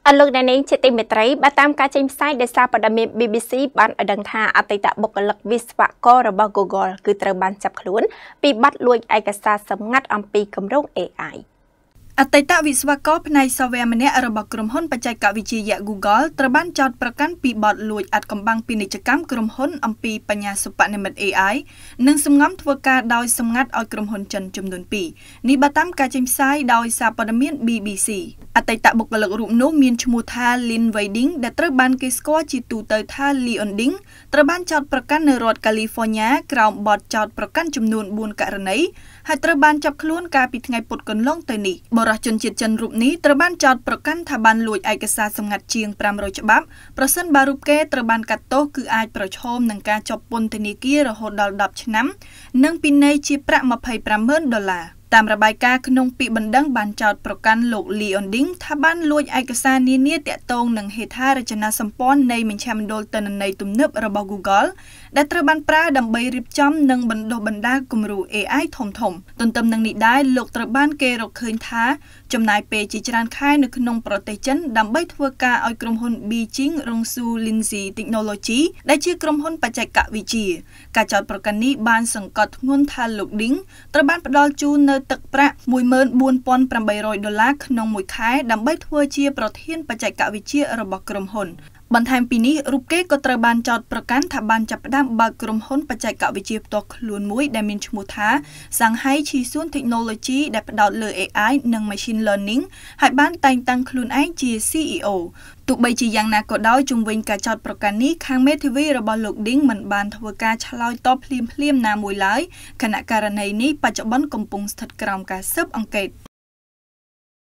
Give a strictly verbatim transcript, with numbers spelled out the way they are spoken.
អលោកអ្នកនាងជាទីមេត្រីបើតាមការចេញផ្សាយដោយសារព័ត៌មាន B B C បានឲ្យដឹងថាអតីតបុគ្គលិកវិស្វកររបស់ Google គឺត្រូវបានចាប់ខ្លួនពីបទលួចឯកសារសម្ងាត់អំពីគម្រោង A I អតីតវិស្វករផ្នែក software ម្នាក់របស់ក្រុមហ៊ុនបច្ចេកវិទ្យា Google ត្រូវបានចោទប្រកាន់ពីបទលួចអាថ៌កំបាំងពាណិជ្ជកម្មក្រុមហ៊ុនអំពីបញ្ញាសិប្បនិម្មិត A I និងសម្ងំធ្វើការដោយសម្ងាត់ឲ្យក្រុមហ៊ុនចិនចំនួនពីរនេះបើតាមការចេញផ្សាយដោយសារព័ត៌មាន B B C អតីតបុគ្គលិករូបនោះមានឈ្មោះថា Lin Weiding ដែលត្រូវបានគេស្គាល់ជាទូទៅថា Leon Ding ត្រូវបានចោទប្រកាន់នៅរដ្ឋ California ក្រោមបទចោទប្រកាន់ចំនួនបួនករណីហើយត្រូវបានចាប់ខ្លួនកាលពីថ្ងៃពុធកន្លងទៅនេះបរិសុទ្ធជនជាតិចិនរូបនេះត្រូវបានចោទប្រកាន់ថាបានលួចឯកសារសម្ងាត់ជាងប្រាំរយច្បាប់ប្រសិនបើរូបគេត្រូវបានកាត់ទោសគឺអាចប្រឈមនឹងការជាប់ពន្ធនាគាររហូតដល់ដប់ឆ្នាំនិងពិន័យជាប្រាក់ម្ភៃប្រាំម៉ឺនដុល្លារតាមរបាយការណ៍ក្នុងពាក្យបណ្ដឹងបានចោទប្រកាន់លោក Leon Ding ថាបានលួចឯកសារនានាទាក់ទងនឹងហេដ្ឋារចនាសម្ព័ន្ធនៃមជ្ឈមណ្ឌលទិន្នន័យទំនើបរបស់ Google ដែលត្រូវបានប្រើដើម្បីរៀបចំនិងបណ្ដុះបណ្ដាលគំរូ A I ធំៗទន្ទឹមនឹងនេះដែរលោកត្រូវបានគេរកឃើញថាចំណាយពេលជាច្រើនខែនៅក្នុងប្រទេសចិនដើម្បីធ្វើការឲ្យក្រុមហ៊ុន Beijing Rongsu Lindsay Technology ដែលជាក្រុមហ៊ុនបច្ចេកវិទ្យាការចោទប្រកាន់នេះបានសង្កត់ធ្ងន់ថាលោក Ding ត្រូវបានផ្ដល់ជូននៅទឹកប្រាក់ មួយម៉ឺនបួនពាន់ប្រាំបីរយដុល្លារក្នុងមួយខែដើម្បីធ្វើជាប្រធានបច្ចេកវិទ្យារបស់ក្រុមហ៊ុនបន្ថែមពីនេះរូបគេក៏ត្រូវបានចោទប្រកាន់ថាបានចាប់ផ្ដើមបើកក្រុមហ៊ុនបច្ចេកវិទ្យាផ្ទាល់ខ្លួនមួយដែលមានឈ្មោះថា Shanghai Qishun Technology ដែលផ្ដោតលើ A I និង Machine Learning ហើយបានតែងតាំងខ្លួនឯងជា C E O ទោះបីជាយ៉ាងណាក៏ដោយជុំវិញការចោទប្រកាន់នេះខាងមេធាវីរបស់លោក Ding មិនបានធ្វើការឆ្លើយតបភ្លាមៗណាមួយឡើយខណៈករណីនេះបច្ចុប្បន្នកំពុងស្ថិតក្រោមការស៊ើបអង្កេត